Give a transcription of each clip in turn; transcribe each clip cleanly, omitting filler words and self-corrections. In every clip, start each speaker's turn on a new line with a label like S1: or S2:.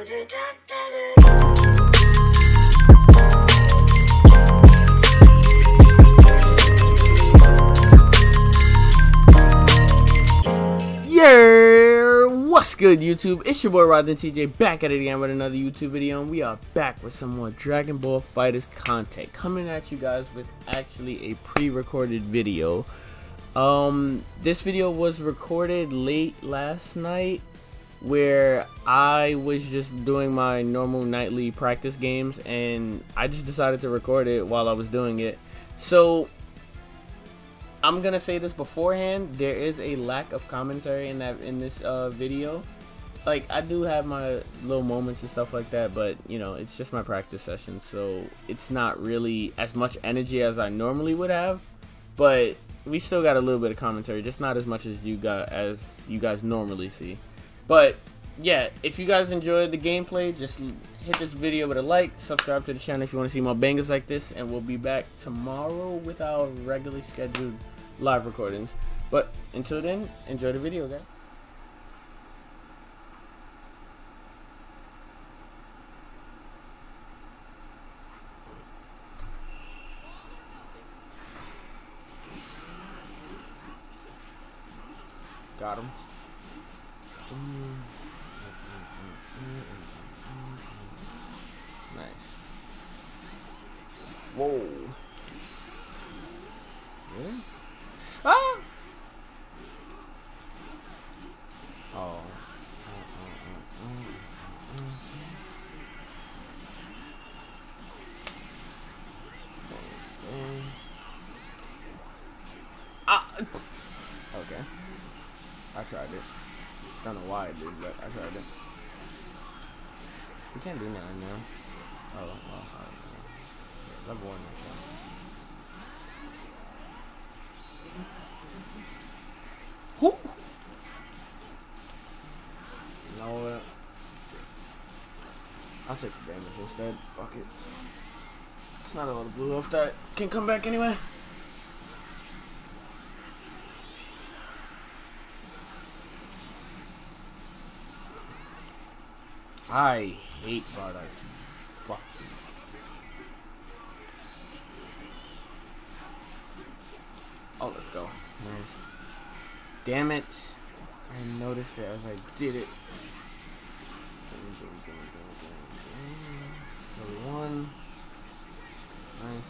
S1: Yeah, what's good, YouTube? It's your boy Rod and TJ back at it again with another YouTube video, and we are back with some more Dragon Ball FighterZ content coming at you guys with actually a pre-recorded video. This video was recorded late last night, where I was just doing my normal nightly practice games, and I just decided to record it while I was doing it. So I'm gonna say this beforehand, there is a lack of commentary in this video. Like, I do have my little moments and stuff like that, but you know, it's just my practice session, so it's not really as much energy as I normally would have. But we still got a little bit of commentary, just not as much as you guys normally see. But yeah, if you guys enjoyed the gameplay, just hit this video with a like, subscribe to the channel if you want to see more bangers like this, and we'll be back tomorrow with our regularly scheduled live recordings. But until then, enjoy the video, guys. Got him. Nice. Whoa. Really? Ah! Oh. Ah! Okay. I tried it. Don't know why I did, but I tried it. You can't do nothing now. Oh, well, yeah, level 1 makes sense. Whoo! You know what? I'll take the damage instead. Fuck it. It's not a lot of blue health that can come back anyway. I hate Bardock's. Fuck. Oh, let's go. Nice. Damn it. I noticed it as I did it. Number 1. Nice.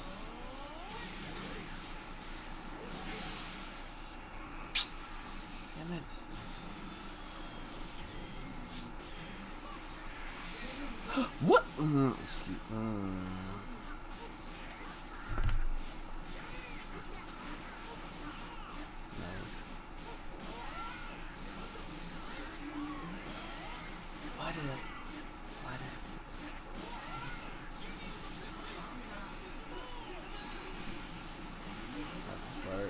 S1: Damn it. What? Excuse Nice. Why did I do this? That's smart.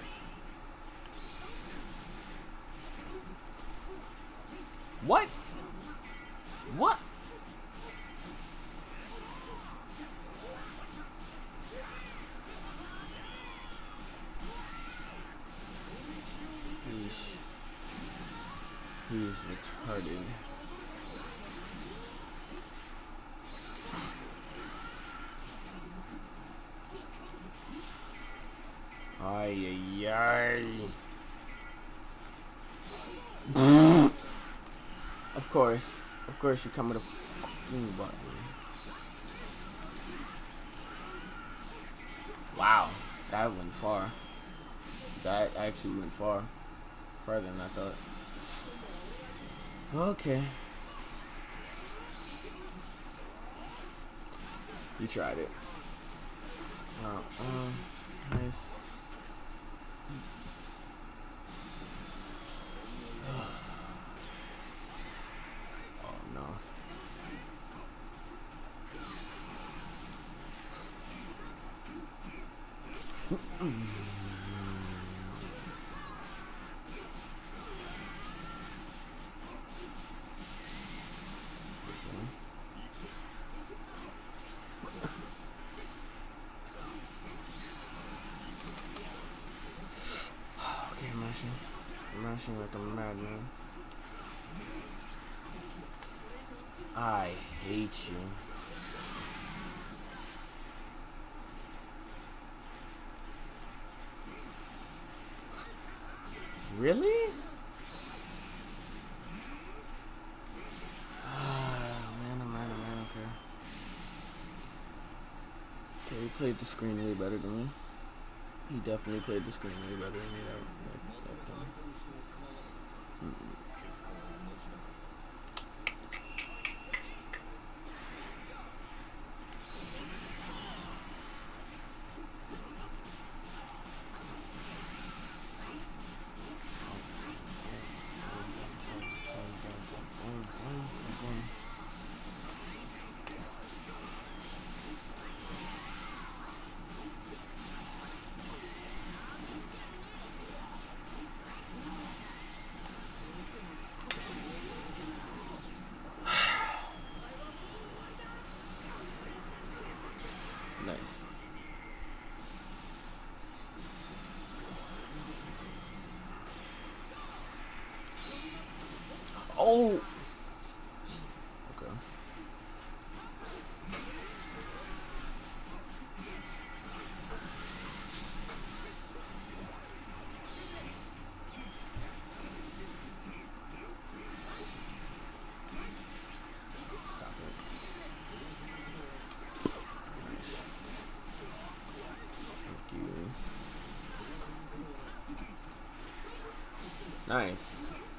S1: What? What? He's retarded. Ay, ay, ay. Of course you come with a fucking button. Wow, that went far. That actually went far. Farther than I thought. Okay. You tried it. Nice. Oh no. I'm mashing like a madman. I hate you. Really? Man, oh man, oh man, okay. Okay, he played the screen way better than me. He definitely played the screen way better than me. That time. Nice. Oh. Okay. Stop it. Nice. Thank you. Nice.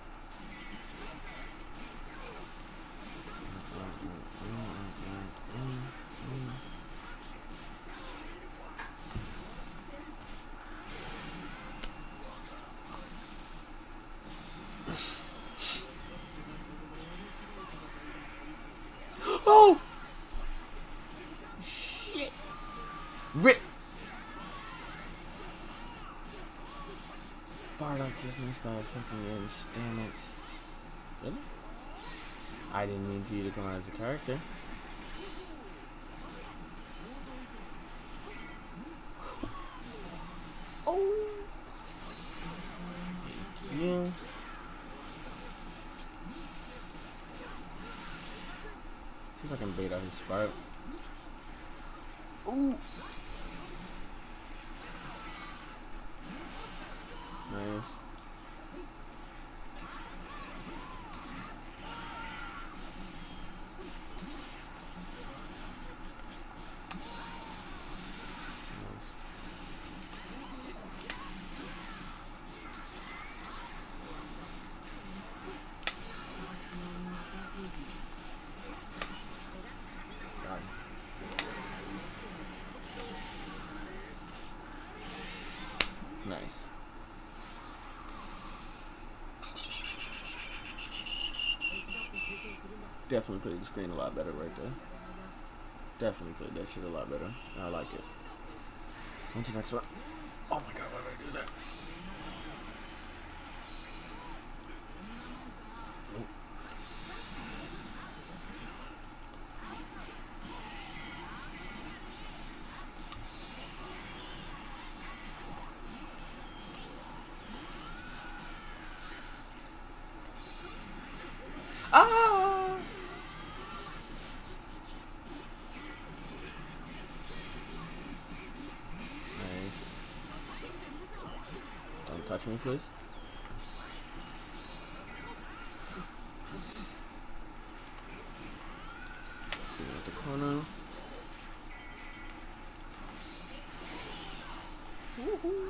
S1: Oh! Shit! Rip! Bardock just missed by a fucking inch. Damn it. Really? I didn't mean for you to come out as a character. Oh! Thank you. See if I can bait out his spark. Ooh! Nice. Nice. Definitely played the screen a lot better right there. Definitely played that shit a lot better. I like it. On to the next one. Oh my god, why did I do that? Nope. Ah! Nice. Don't touch me, please. Get out the corner. Woohoo!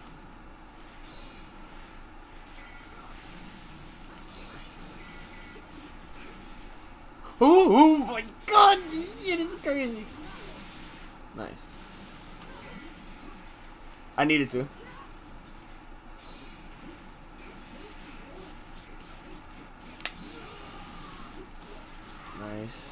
S1: Oh my god, this shit is crazy. Nice. I needed to. Nice.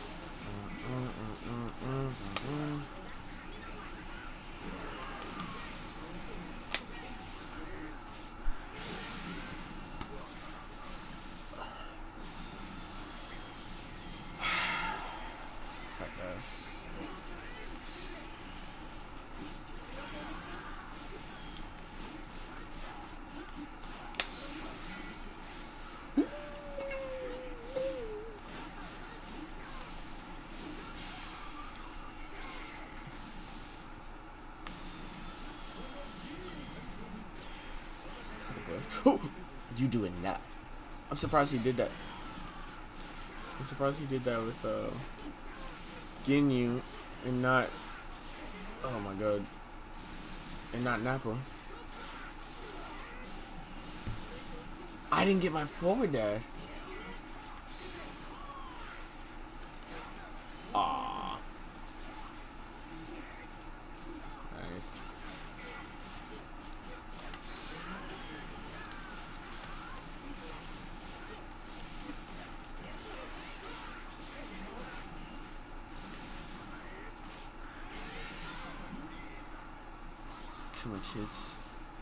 S1: you doing that? I'm surprised he did that. I'm surprised he did that with Ginyu and not, oh my god, and not Nappa. I didn't get my forward dash. Aww. Nice. Too much hits.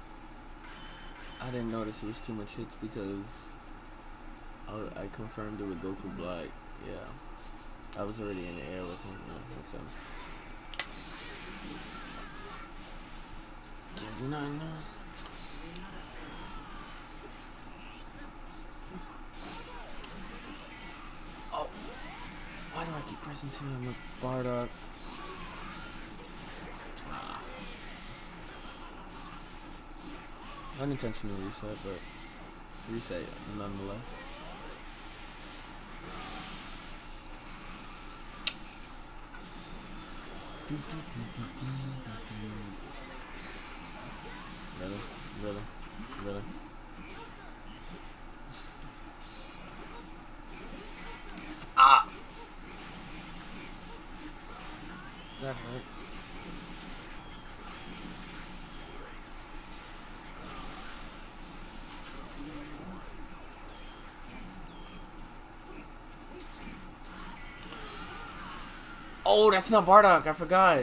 S1: I didn't notice it was too much hits because I confirmed it with Goku Black. Yeah, I was already in the air with him. No, makes sense. Can't do nothing now. Oh, why do I keep pressing to him with Bardock? Unintentional reset, but reset nonetheless. Really. Ah! That hurt. Oh, that's not Bardock. I forgot.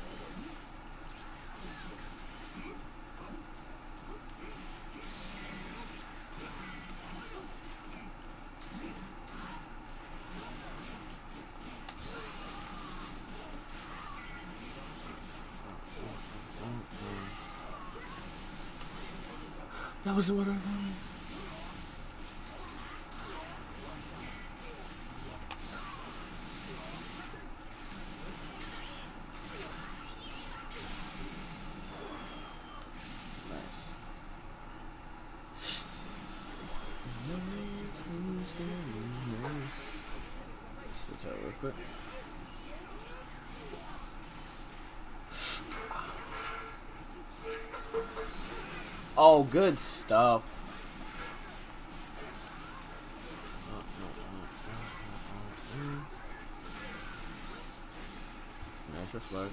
S1: That wasn't what I wanted. Switch out real quick. Oh, good stuff. Nice reflect.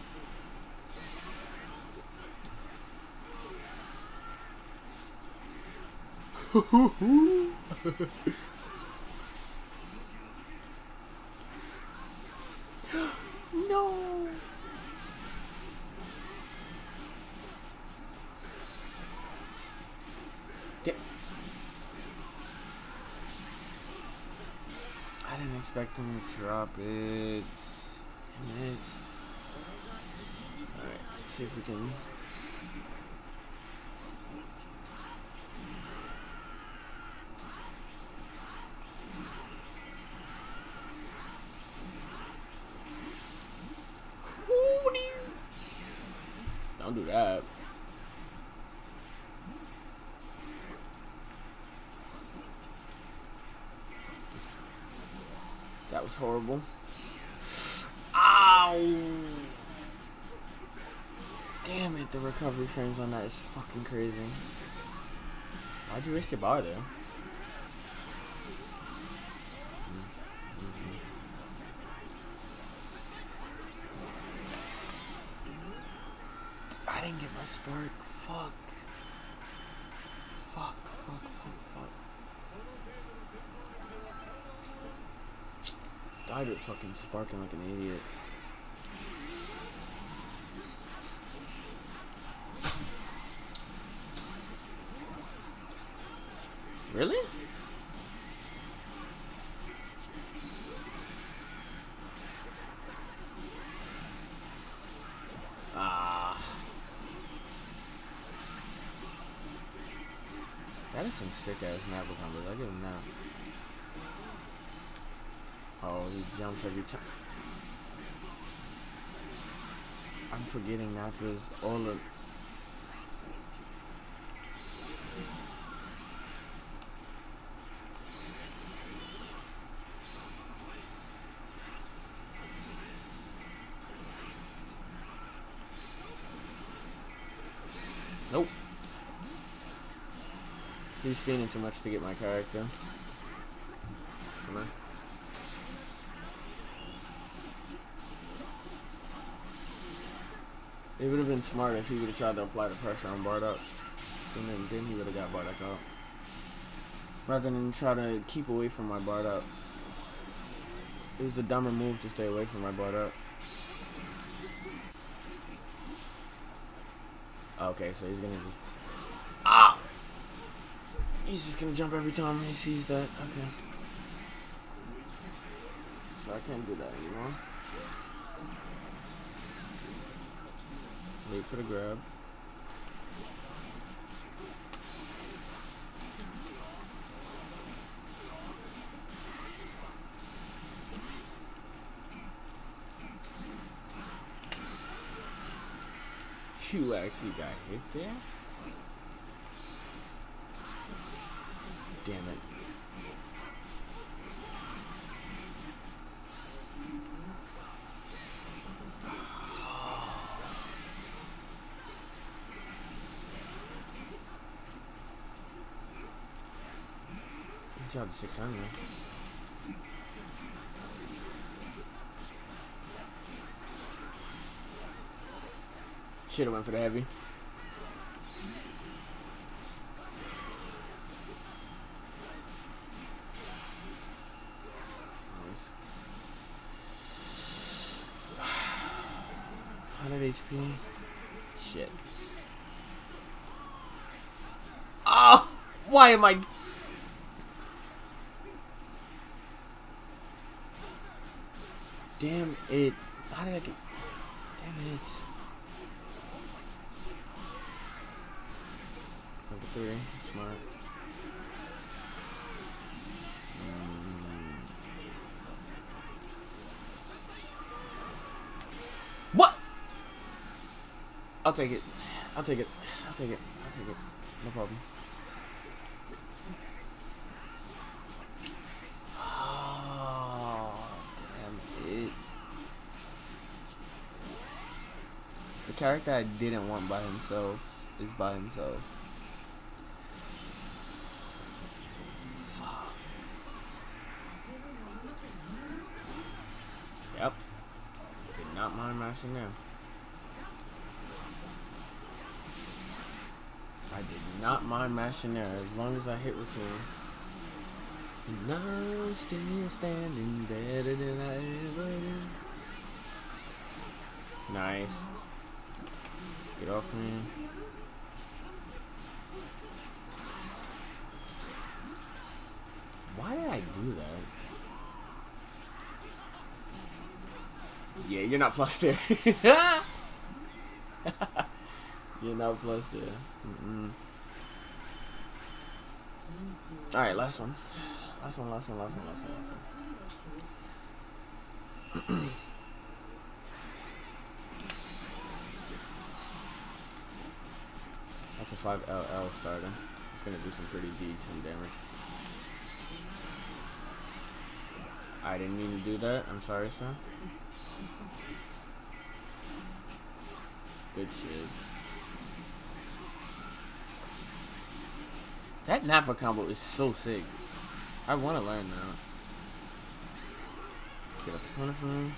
S1: No. I didn't expect him to drop it. Damn it. Alright, let's see if we can. Don't do that. That was horrible. Ow! Damn it, the recovery frames on that is fucking crazy. Why'd you waste your bar there? I didn't get my spark. Fuck. Died at fucking sparking like an idiot. Really? That is some sick ass Nappa combos. I give him that. Oh, he jumps every time. I'm forgetting Nappa's all of. He's feeding too much to get my character. Come on. It would have been smart if he would have tried to apply the pressure on Bardock. Then he would have got Bardock out. Rather than try to keep away from my Bardock. It was a dumber move to stay away from my Bardock. Okay, so he's gonna just... Ah! He's just gonna jump every time he sees that. Okay. So I can't do that anymore. Wait for the grab. You actually got hit there? Damn it. Good job, 600. Should have went for the heavy. Nice. 100 HP. Shit. Ah! Why am I? Damn it. How did I get? Damn it. Number 3, smart. What? I'll take it. I'll take it. I'll take it. I'll take it. No problem. Oh, damn it. The character I didn't want by himself is by himself. Yep. Did not mind mashing there. I did not mind mashing there as long as I hit record. And I'm still standing better than I ever did. Nice. Get off me. Why did I do that? Yeah, you're not plus there. You're not plus there. Alright, last one. Last one. That's a 5LL starter. It's gonna do some pretty decent damage. I didn't mean to do that. I'm sorry, sir. Good shit. That Nappa combo is so sick. I want to learn now. Get up the corner for me.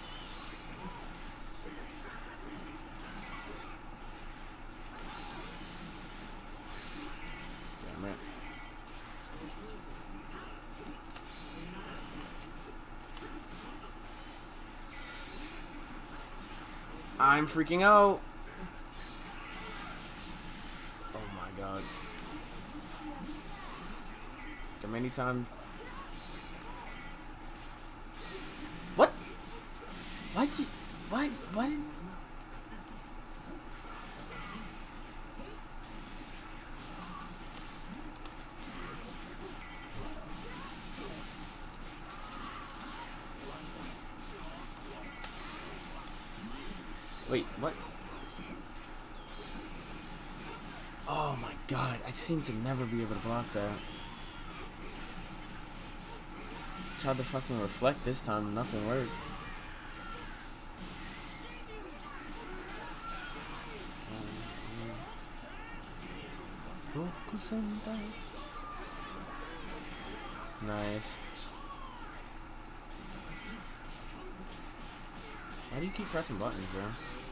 S1: Damn it. I'm freaking out. Oh my god. The many times. What? Why'd you? Why? Wait, what? Oh my god, I seem to never be able to block that. Tried to fucking reflect this time, nothing worked. Nice. Why do you keep pressing buttons, bro?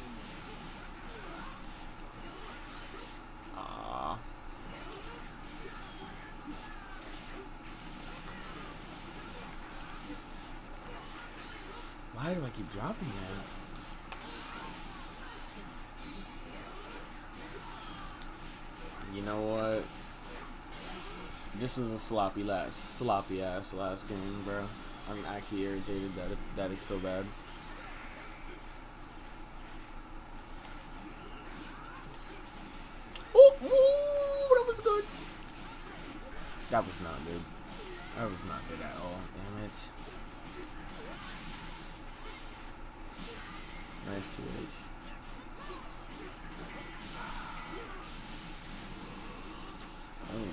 S1: Aww. Why do I keep dropping that? You know what? This is a sloppy ass last game, bro. I'm actually irritated that it's so bad. Oh, that was good. That was not good. That was not good at all. Damn it. Nice 2H. Oh.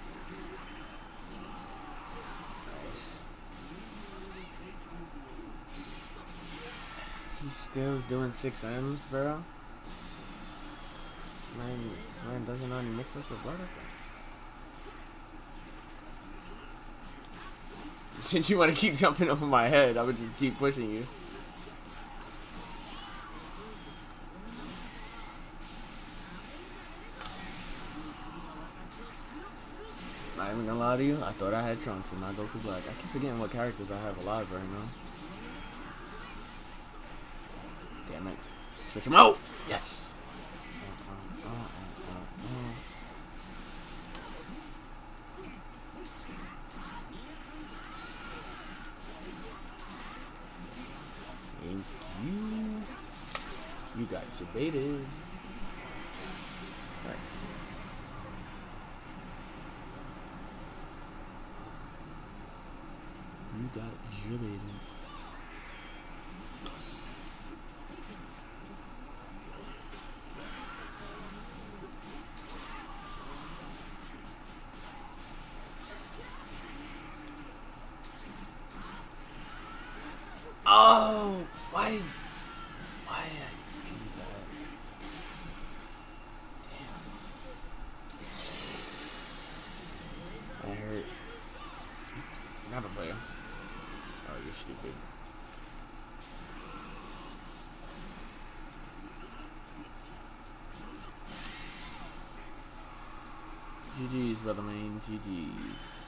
S1: Nice. He's still doing 6 M's, bro. This man doesn't know any mix-ups with butter. Since you want to keep jumping over my head, I would just keep pushing you. Not even gonna lie to you, I thought I had Trunks and not Goku Black. I keep forgetting what characters I have alive right now. Damn it. Switch them out! Yes! Thank you. You got debated. Nice. You got debated. Oh, why did I do that? Damn. That hurt. Not a player. Oh, you're stupid. GG's, brother man. GG's.